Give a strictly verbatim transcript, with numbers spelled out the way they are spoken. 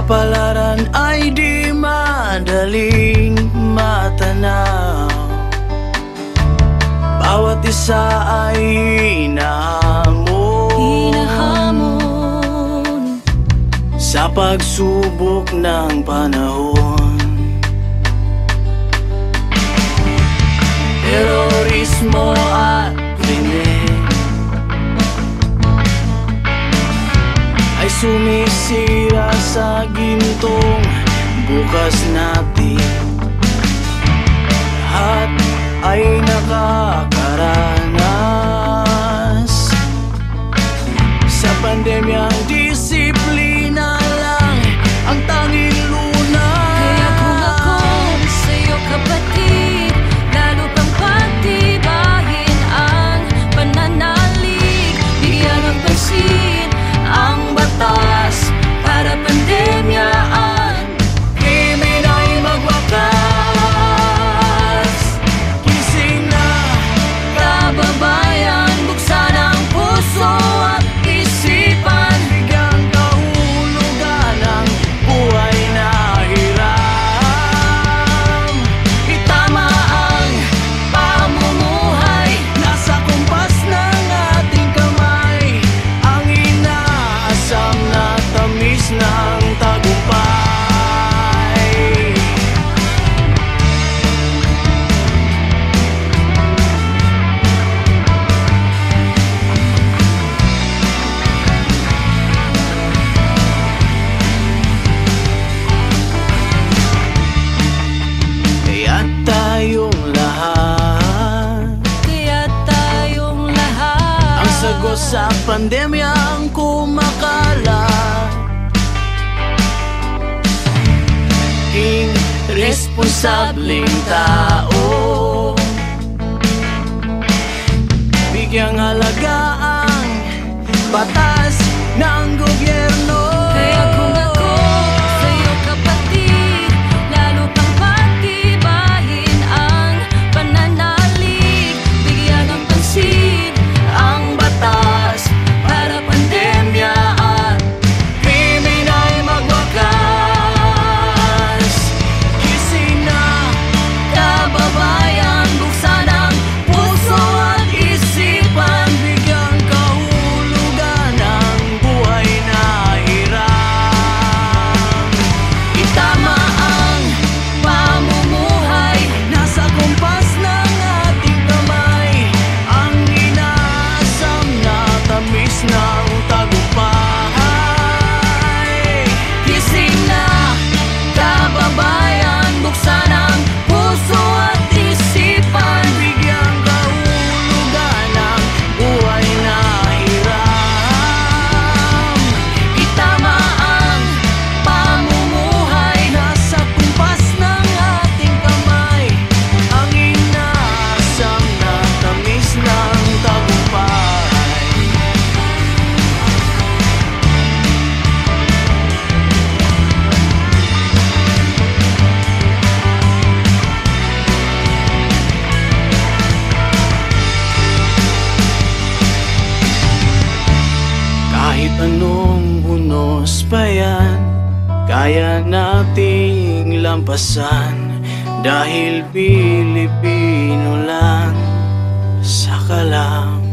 kapalaran ay di madaling matanaw. Bawat isa ay hinahamon, hinahamon sa pagsubok ng panahon. Terorismo at krimen ay sumisira sa gintong bukas natin. Lahat ay nakakaranas sa pandemyang disiplina lang ang tanging lunas. Kaya kung ako sa'yo kapatid, lalo pang pagtibayin ang pananalig. Bigyan ng pansin ang batas para pandemyaan krimen ay magwakas. Gising na kababayan, buksan ang puso at isipan. Bigyang kahulugan ang buhay na hiram. Itama ang pamumuhay, Nasa kumpas ng ating kamay ang inaasam na tamis ng tagumpay. Kaya tayong lahat kaya tayong lahat ang sagot sa pandemyang kumakalat. King responsableng tao, bigyang halaga ang batas ng gobyerno. Kaya kung ako sa'yo kapatid, lalo pang pagtibayin ang pananalig. Bigyan ng pansin ang batas para pandemyaan Krimen ay magwakas. Gising na kababayan, buksan ang puso at isipan. bigyang kahulugan ang buhay na hiram. Itama ang pamumuhay, Nasa kumpas ng ating kamay ang inaasam na tamis ng tagumpay. gising na kababayan, buksan ang puso at isipan. Bigyang kahulugan ang buhay na hiram. Itama ang pamumuhay, Nasa kumpas ng ating kamay ang inaasam na tamis ng tagumpay. Kahit anong unos pa yan, kaya nating lampasan. Dahil Pilipino lang, saka lang.